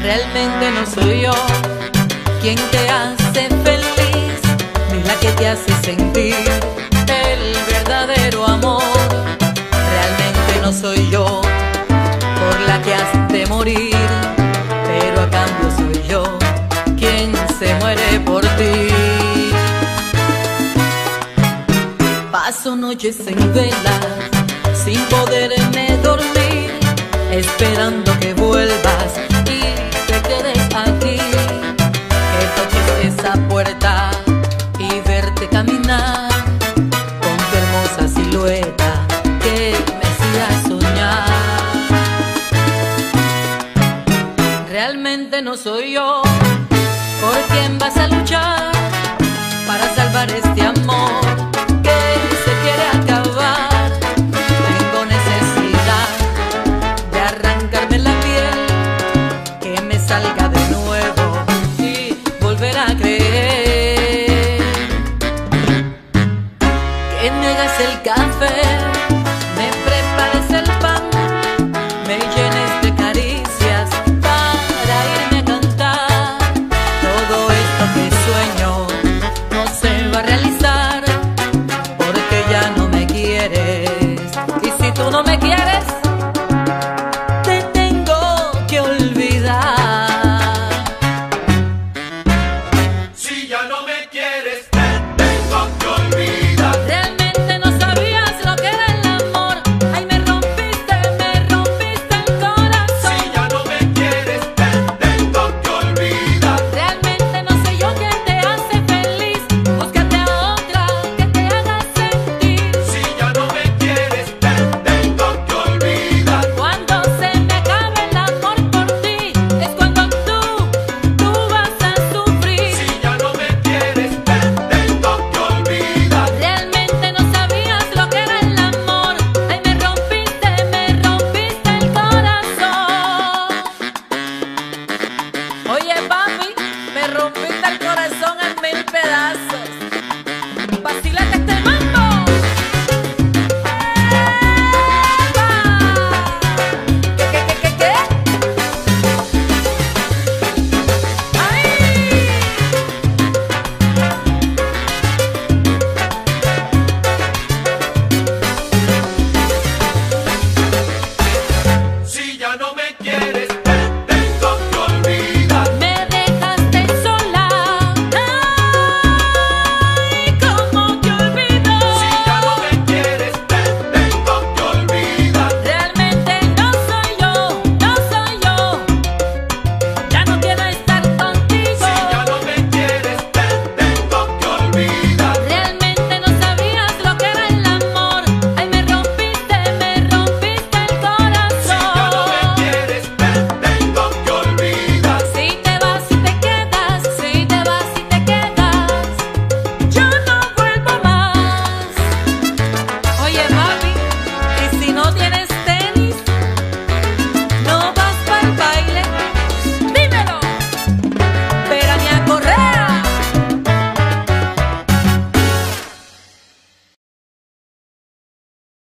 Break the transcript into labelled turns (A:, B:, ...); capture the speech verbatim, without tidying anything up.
A: Realmente no soy yo quien te hace feliz, ni la que te hace sentir el verdadero amor. Realmente no soy yo por la que has de morir, pero a cambio soy yo quien se muere por ti. Paso noches en velas sin poderme dormir, esperando que vuelvas y te quedes aquí, que toques esa puerta y verte caminar con tu hermosa silueta que me hacía soñar. Realmente no soy yo por quien vas a luchar para salvar este amor.